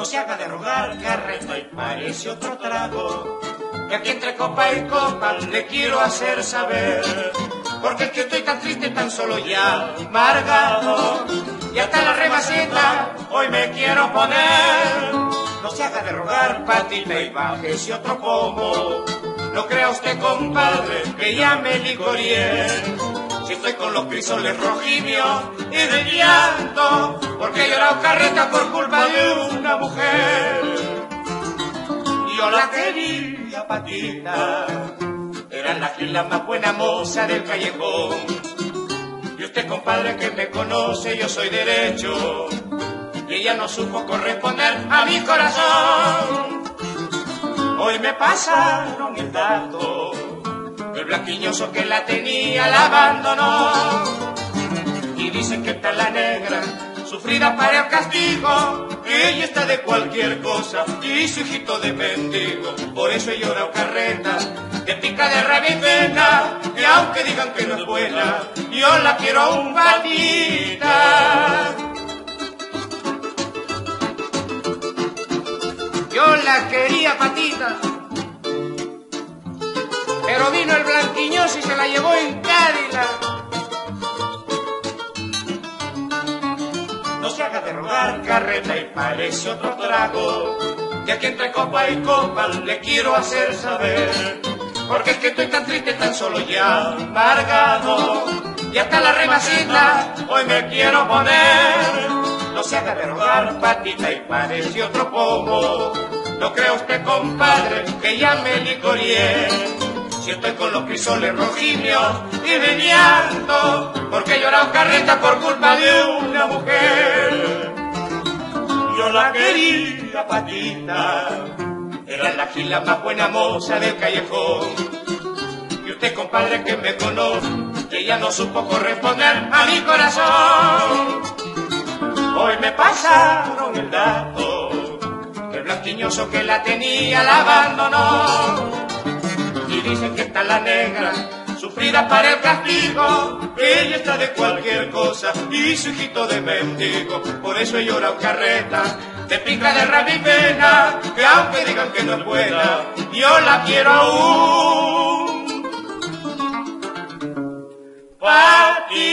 No se haga de rogar, carreta, y parece otro trago. Que aquí entre copa y copa le quiero hacer saber. Porque es que estoy tan triste, tan solo ya amargado. Y hasta la remaceta hoy me quiero poner. No se haga de rogar, patita, y bájese otro pomo. No crea usted, compadre, que ya me licorié. Si estoy con los crisoles rojimios y de llanto, porque he llorado carreta por culpa de una mujer. Yo la quería, patita, era la más buena moza del callejón. Y usted, compadre, que me conoce, yo soy derecho, y ella no supo corresponder a mi corazón. Hoy me pasaron el dato, el blanquiñoso que la tenía la abandonó. Y dicen que está la negra, sufrida para el castigo, que ella está de cualquier cosa y su hijito de mendigo. Por eso he llorado carreta, que pica de rabia y pena, que aunque digan que no es buena, yo la quiero un patita. Yo la quería, patita, pero vino el blanquiñoso y se la llevó en Cadillac. No se haga de rogar, carreta, y parece otro trago. Y aquí entre copa y copa le quiero hacer saber. Porque es que estoy tan triste, tan solo ya amargado. Y hasta la remacita hoy me quiero poner. No se haga de rogar, patita, y parece otro pomo. No crea usted, compadre, que ya me licorié. Si estoy con los crisoles rojimios y de llanto, porque he llorado carreta por culpa de una mujer. Yo la quería, patita, era la gila más buena moza del callejón. Y usted, compadre, que me conoce, que ya no supo corresponder a mi corazón. Hoy me pasaron el dato, que el blanquiñoso que la tenía la abandonó. Y dicen que está la negra, sufrida para el castigo, que ella está de cualquier cosa y su hijito de mendigo. Por eso he llorado carreta, de pica de rabia y pena, que aunque digan que no es buena, yo la quiero aún. Patita.